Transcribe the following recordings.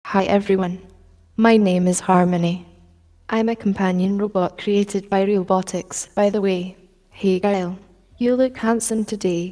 Hi everyone, my name is Harmony. I'm a companion robot created by Robotics, by the way. Hey Gail, you look handsome today.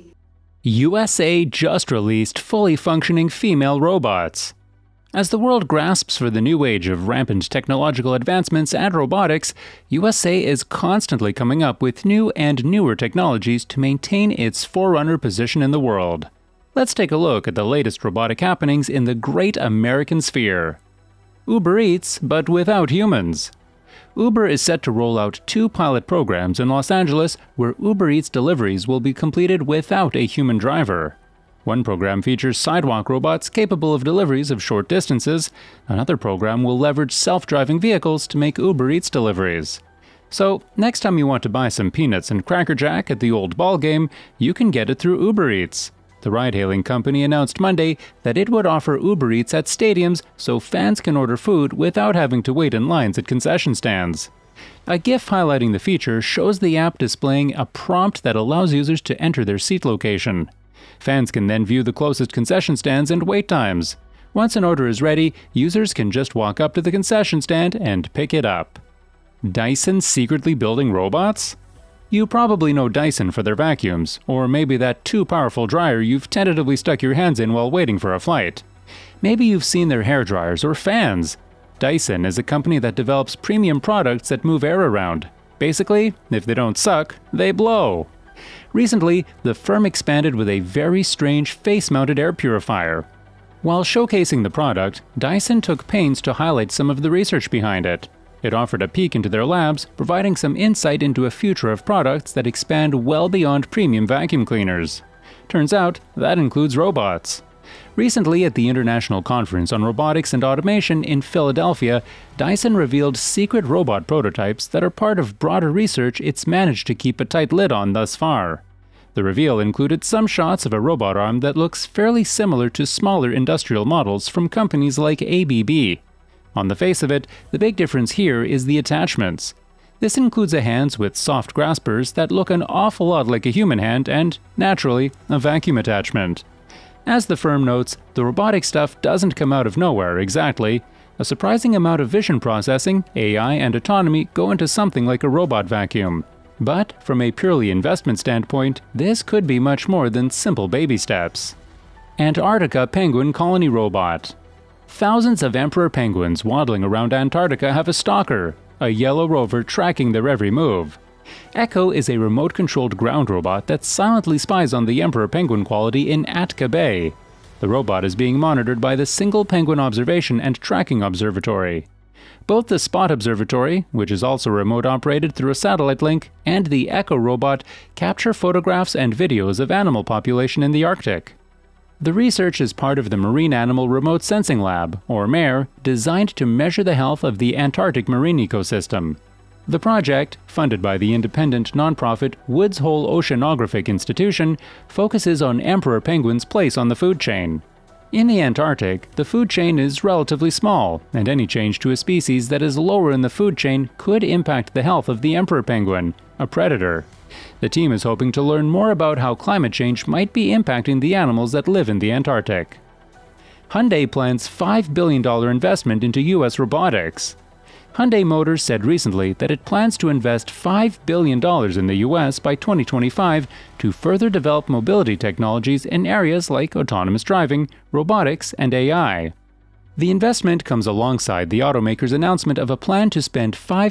USA just released fully functioning female robots. As the world grasps for the new age of rampant technological advancements and robotics, USA is constantly coming up with new and newer technologies to maintain its forerunner position in the world. Let's take a look at the latest robotic happenings in the great American sphere. Uber Eats, but without humans. Uber is set to roll out 2 pilot programs in Los Angeles where Uber Eats deliveries will be completed without a human driver. One program features sidewalk robots capable of deliveries of short distances. Another program will leverage self-driving vehicles to make Uber Eats deliveries. So, next time you want to buy some peanuts and Cracker Jack at the old ball game, you can get it through Uber Eats. The ride-hailing company announced Monday that it would offer Uber Eats at stadiums so fans can order food without having to wait in lines at concession stands. A GIF highlighting the feature shows the app displaying a prompt that allows users to enter their seat location. Fans can then view the closest concession stands and wait times. Once an order is ready, users can just walk up to the concession stand and pick it up. Dyson secretly building robots? You probably know Dyson for their vacuums, or maybe that too-powerful dryer you've tentatively stuck your hands in while waiting for a flight. Maybe you've seen their hair dryers or fans. Dyson is a company that develops premium products that move air around. Basically, if they don't suck, they blow. Recently, the firm expanded with a very strange face-mounted air purifier. While showcasing the product, Dyson took pains to highlight some of the research behind it. It offered a peek into their labs, providing some insight into a future of products that expand well beyond premium vacuum cleaners. Turns out, that includes robots. Recently, at the International Conference on Robotics and Automation in Philadelphia, Dyson revealed secret robot prototypes that are part of broader research it's managed to keep a tight lid on thus far. The reveal included some shots of a robot arm that looks fairly similar to smaller industrial models from companies like ABB. On the face of it, the big difference here is the attachments. This includes a hands with soft graspers that look an awful lot like a human hand and, naturally, a vacuum attachment. As the firm notes, the robotic stuff doesn't come out of nowhere exactly. A surprising amount of vision processing, AI, and autonomy go into something like a robot vacuum. But, from a purely investment standpoint, this could be much more than simple baby steps. Antarctica Penguin Colony Robot. Thousands of emperor penguins waddling around Antarctica have a stalker, a yellow rover tracking their every move. Echo is a remote-controlled ground robot that silently spies on the emperor penguin quality in Atka Bay. The robot is being monitored by the Single Penguin Observation and Tracking Observatory. Both the Spot Observatory, which is also remote-operated through a satellite link, and the Echo robot capture photographs and videos of animal population in the Arctic. The research is part of the Marine Animal Remote Sensing Lab, or MARE, designed to measure the health of the Antarctic marine ecosystem. The project, funded by the independent nonprofit Woods Hole Oceanographic Institution, focuses on emperor penguins' place on the food chain. In the Antarctic, the food chain is relatively small, and any change to a species that is lower in the food chain could impact the health of the emperor penguin, a predator. The team is hoping to learn more about how climate change might be impacting the animals that live in the Antarctic. Hyundai plans $5 billion investment into U.S. robotics. Hyundai Motors said recently that it plans to invest $5 billion in the U.S. by 2025 to further develop mobility technologies in areas like autonomous driving, robotics, and AI. The investment comes alongside the automaker's announcement of a plan to spend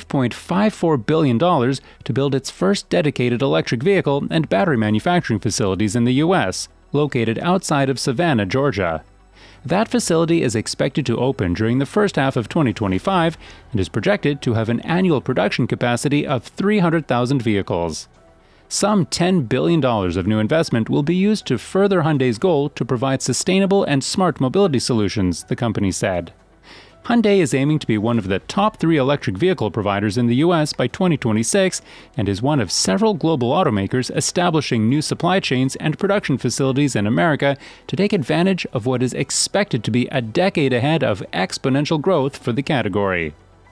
$5.54 billion to build its first dedicated electric vehicle and battery manufacturing facilities in the U.S., located outside of Savannah, Georgia. That facility is expected to open during the first half of 2025 and is projected to have an annual production capacity of 300,000 vehicles. Some $10 billion of new investment will be used to further Hyundai's goal to provide sustainable and smart mobility solutions, the company said. Hyundai is aiming to be one of the top 3 electric vehicle providers in the U.S. by 2026 and is one of several global automakers establishing new supply chains and production facilities in America to take advantage of what is expected to be a decade ahead of exponential growth for the category.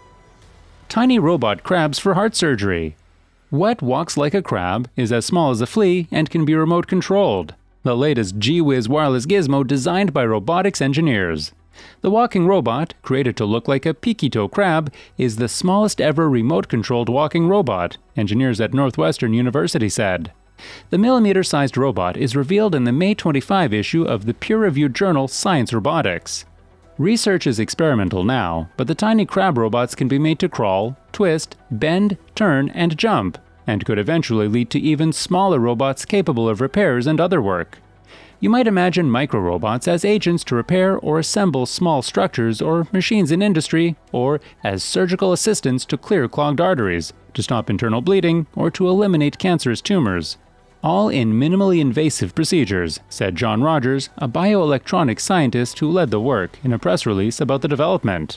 Tiny robot crabs for heart surgery. What walks like a crab, is as small as a flea, and can be remote controlled. The latest gee-whiz wireless gizmo designed by robotics engineers. The walking robot, created to look like a peaky-toe crab, is the smallest ever remote-controlled walking robot, engineers at Northwestern University said. The millimeter-sized robot is revealed in the May 25 issue of the peer-reviewed journal Science Robotics. Research is experimental now, but the tiny crab robots can be made to crawl, twist, bend, turn, and jump, and could eventually lead to even smaller robots capable of repairs and other work. You might imagine micro-robots as agents to repair or assemble small structures or machines in industry, or as surgical assistants to clear clogged arteries, to stop internal bleeding, or to eliminate cancerous tumors. All in minimally invasive procedures, said John Rogers, a bioelectronics scientist who led the work, in a press release about the development.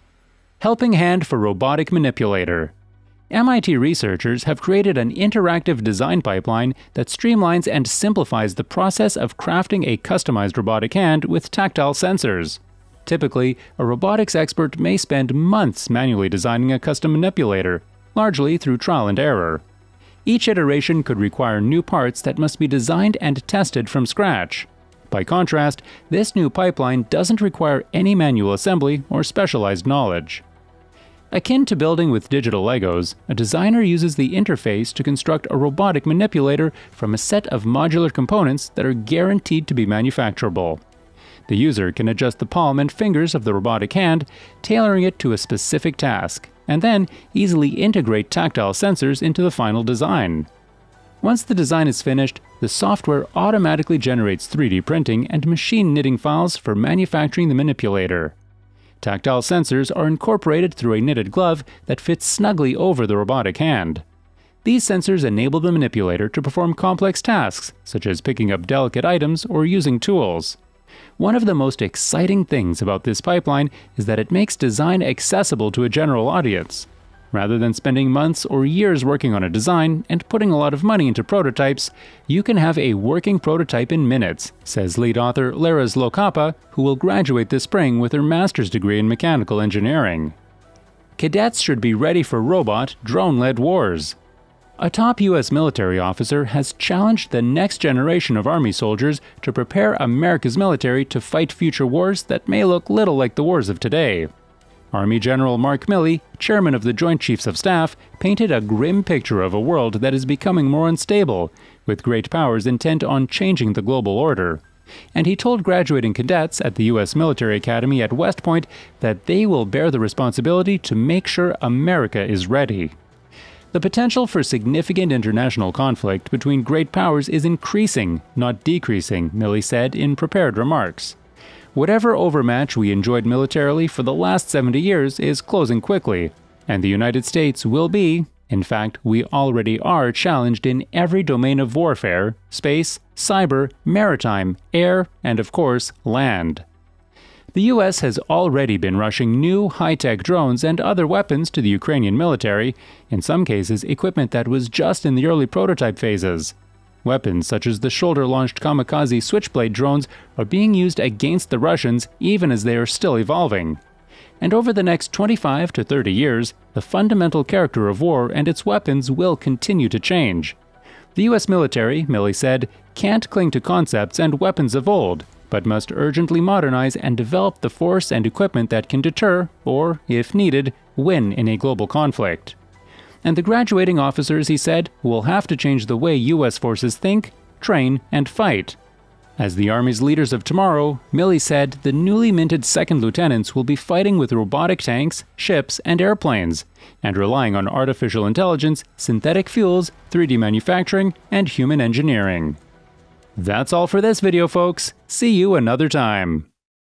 Helping hand for robotic manipulator. MIT researchers have created an interactive design pipeline that streamlines and simplifies the process of crafting a customized robotic hand with tactile sensors. Typically, a robotics expert may spend months manually designing a custom manipulator, largely through trial and error. Each iteration could require new parts that must be designed and tested from scratch. By contrast, this new pipeline doesn't require any manual assembly or specialized knowledge. Akin to building with digital Legos, a designer uses the interface to construct a robotic manipulator from a set of modular components that are guaranteed to be manufacturable. The user can adjust the palm and fingers of the robotic hand, tailoring it to a specific task, and then easily integrate tactile sensors into the final design. Once the design is finished, the software automatically generates 3D printing and machine knitting files for manufacturing the manipulator. Tactile sensors are incorporated through a knitted glove that fits snugly over the robotic hand. These sensors enable the manipulator to perform complex tasks, such as picking up delicate items or using tools. One of the most exciting things about this pipeline is that it makes design accessible to a general audience. Rather than spending months or years working on a design and putting a lot of money into prototypes, you can have a working prototype in minutes, says lead author Lara Zlokapa, who will graduate this spring with her master's degree in mechanical engineering. Cadets should be ready for robot, drone-led wars. A top U.S. military officer has challenged the next generation of Army soldiers to prepare America's military to fight future wars that may look little like the wars of today. Army General Mark Milley, chairman of the Joint Chiefs of Staff, painted a grim picture of a world that is becoming more unstable, with great powers intent on changing the global order. And he told graduating cadets at the U.S. Military Academy at West Point that they will bear the responsibility to make sure America is ready. The potential for significant international conflict between great powers is increasing, not decreasing, Milley said in prepared remarks. Whatever overmatch we enjoyed militarily for the last 70 years is closing quickly, and the United States will be, in fact, we already are challenged in every domain of warfare: space, cyber, maritime, air, and of course, land. The US has already been rushing new high-tech drones and other weapons to the Ukrainian military, in some cases equipment that was just in the early prototype phases. Weapons such as the shoulder-launched kamikaze Switchblade drones are being used against the Russians even as they are still evolving. And over the next 25 to 30 years, the fundamental character of war and its weapons will continue to change. The US military, Milley said, can't cling to concepts and weapons of old, but must urgently modernize and develop the force and equipment that can deter, or, if needed, win in a global conflict. And the graduating officers, he said, will have to change the way U.S. forces think, train, and fight. As the Army's leaders of tomorrow, Milley said the newly minted second lieutenants will be fighting with robotic tanks, ships, and airplanes, and relying on artificial intelligence, synthetic fuels, 3D manufacturing, and human engineering. That's all for this video, folks. See you another time.